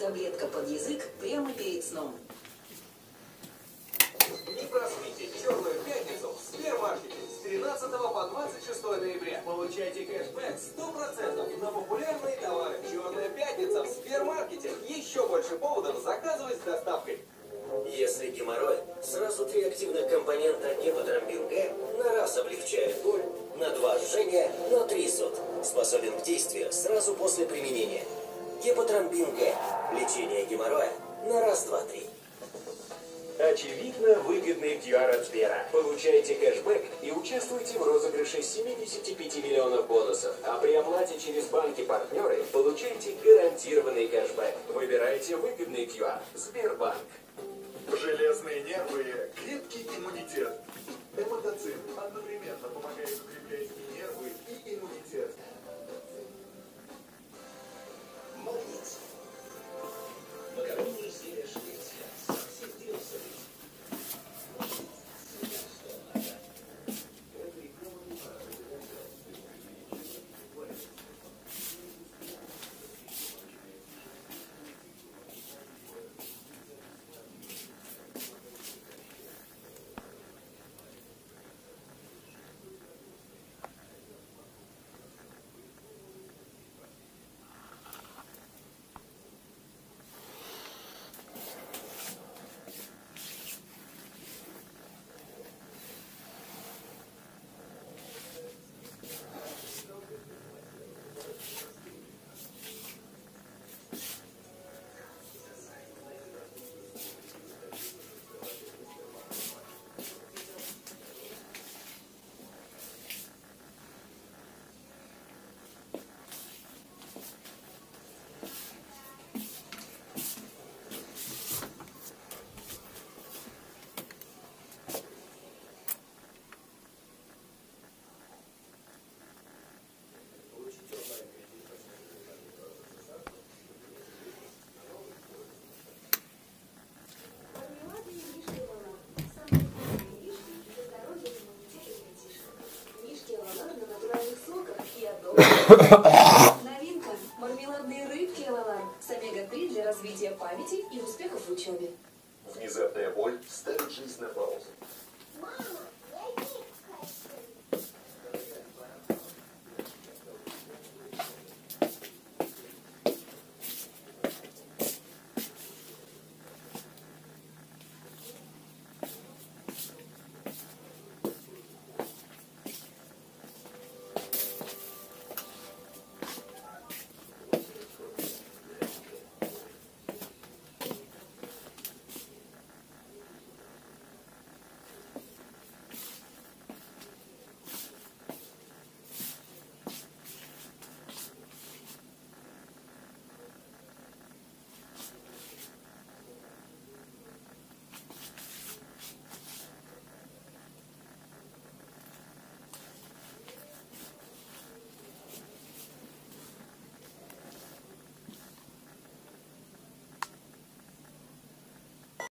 таблетка под язык прямо перед сном. Не проспите Черную пятницу в Сбермаркете с 13 по 26 ноября. Получайте кэшбэк 100% на популярные товары. Черная пятница в Сбермаркете. Еще больше поводов заказывать с доставкой. Если геморрой, сразу 3 активных компонента гепатромбин Г на раз облегчает боль, на 2 жжение, на 3 зуд. Способен к действию сразу после применения. Гепатромбин Г. Лечение геморроя на раз, два, три. Очевидно выгодный QR от Сбера. Получайте кэшбэк и участвуйте в розыгрыше 75 миллионов бонусов. А при оплате через банки-партнеры получайте гарантированный кэшбэк. Выбирайте выгодный QR. Сбербанк. Железные нервы, крепкий иммунитет. Эмотоцин одновременно помогает укреплять и нервы, и иммунитет. Молодец. Макаронные изделия Швеция. Совсем делся. Новинка. Мармеладные рыбки Элалан с омега-3 для развития памяти и успехов в учебе. Внезапная боль ставит жизнь на паузу. Мама!